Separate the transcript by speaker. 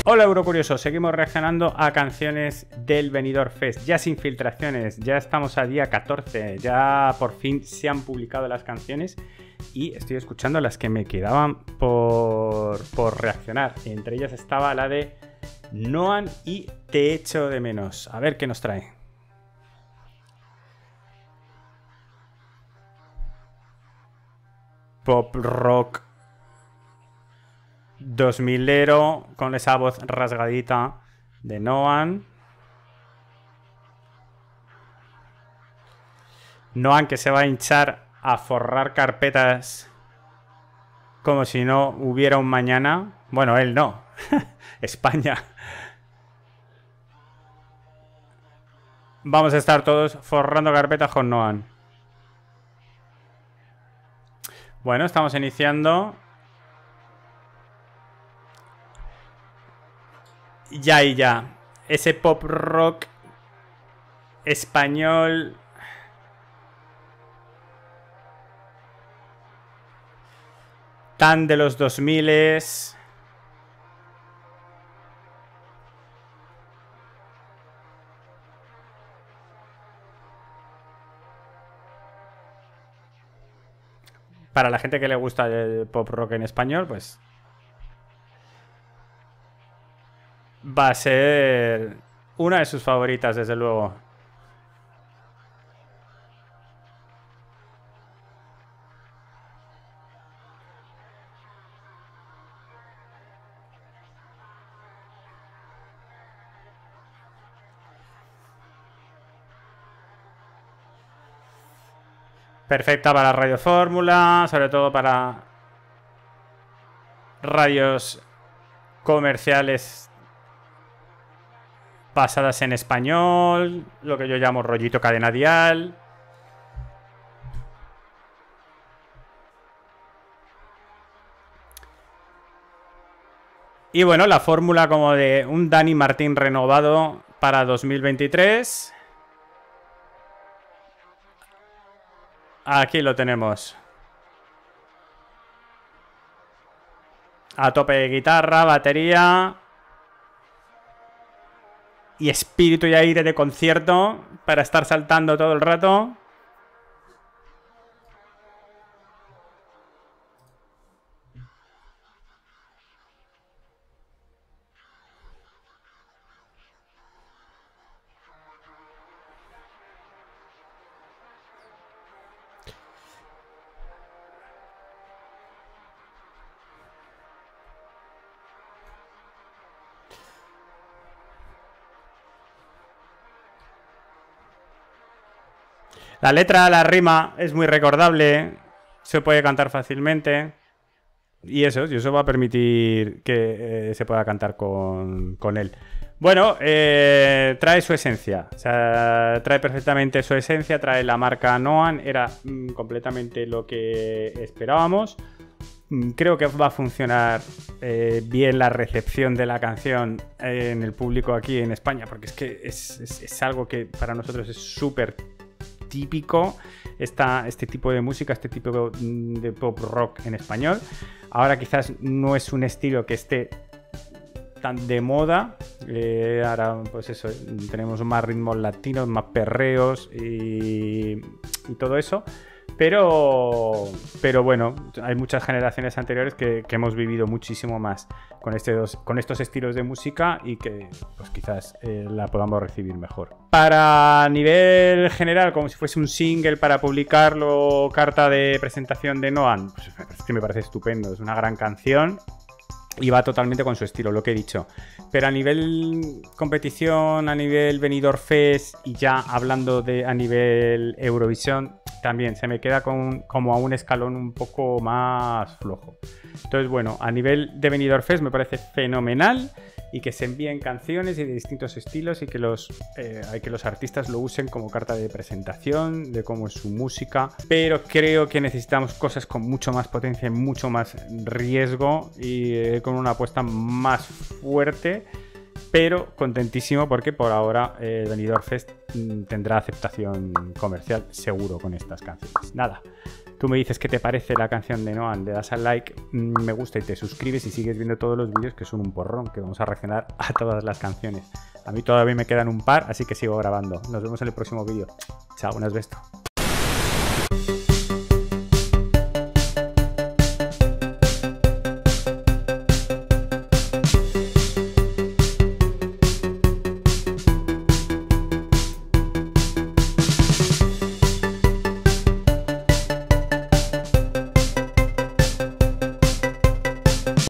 Speaker 1: Hola Eurocuriosos, seguimos reaccionando a canciones del Benidorm Fest, ya sin filtraciones, ya estamos a día 14, ya por fin se han publicado las canciones y estoy escuchando las que me quedaban por reaccionar. Entre ellas estaba la de Noan y Te echo de menos. A ver qué nos trae. Pop rock 2000ero con esa voz rasgadita de Noan. Noan que se va a hinchar a forrar carpetas como si no hubiera un mañana. Bueno, él no. España. Vamos a estar todos forrando carpetas con Noan. Bueno, estamos iniciando. Ya y ya. Ese pop rock español. Tan de los 2000s. Para la gente que le gusta el pop rock en español, pues va a ser una de sus favoritas, desde luego. Perfecta para Radio Fórmula, sobre todo para radios comerciales basadas en español, lo que yo llamo rollito cadena dial. Y bueno, la fórmula como de un Dani Martín renovado para 2023. Aquí lo tenemos. A tope de guitarra, batería y espíritu y aire de concierto para estar saltando todo el rato. La letra, la rima es muy recordable, se puede cantar fácilmente y eso va a permitir que se pueda cantar con él. Bueno, trae su esencia, o sea, trae perfectamente su esencia, trae la marca Noan, era completamente lo que esperábamos. Creo que va a funcionar bien la recepción de la canción en el público aquí en España, porque es que es algo que para nosotros es súper típico, este tipo de música, este tipo de pop rock en español. Ahora quizás no es un estilo que esté tan de moda. Ahora pues eso, tenemos más ritmos latinos, más perreos y todo eso. Pero bueno, hay muchas generaciones anteriores que hemos vivido muchísimo más con estos estilos de música y que pues quizás la podamos recibir mejor. Para nivel general, como si fuese un single para publicarlo, carta de presentación de Noan, pues me parece estupendo, es una gran canción. Y va totalmente con su estilo, lo que he dicho. Pero a nivel competición, a nivel Benidorm Fest y ya hablando a nivel Eurovisión, también se me queda como a un escalón un poco más flojo. Entonces, bueno, a nivel de Benidorm Fest me parece fenomenal y que se envíen canciones y de distintos estilos y que los artistas lo usen como carta de presentación de cómo es su música. Pero creo que necesitamos cosas con mucho más potencia y mucho más riesgo y con una apuesta más fuerte. Pero contentísimo porque por ahora el Benidorm Fest tendrá aceptación comercial seguro con estas canciones. Nada, Tú me dices qué te parece la canción de Noan, le das al like, me gusta y te suscribes y sigues viendo todos los vídeos, que son un porrón, que vamos a reaccionar a todas las canciones. A mí todavía me quedan un par, así que sigo grabando. Nos vemos en el próximo vídeo. Chao, unas besos.